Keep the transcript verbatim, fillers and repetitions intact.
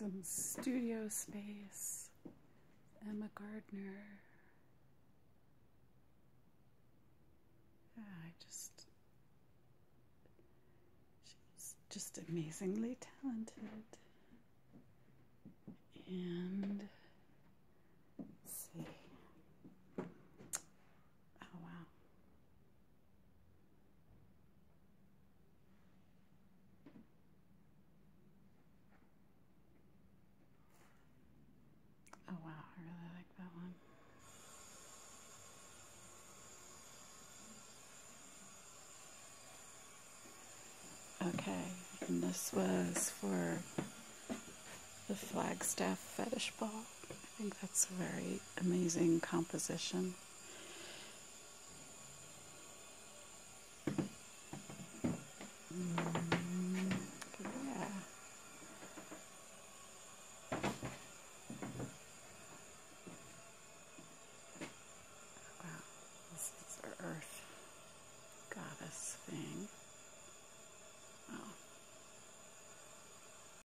some studio space. Emma Gardner. Yeah, I just, she's just amazingly talented. And let's see. Oh wow. Oh wow, I really like that one. Okay, and this was for the Flagstaff Fetish Ball. I think that's a very amazing composition.